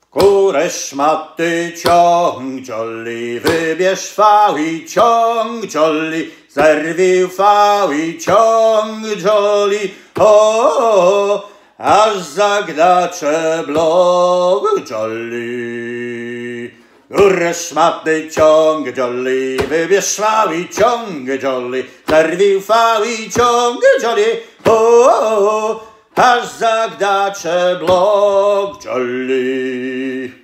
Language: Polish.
Kurę szmaty ciąg jolly, wybierz fał i ciąg jolly, zerwij fał i ciąg jolly, o, aż zagnacze blok jolly. Kurę szmaty ciąg jolly, wybierz fał i ciąg jolly, zerwij fał i ciąg jolly, o, aż zagnacze blok jolly.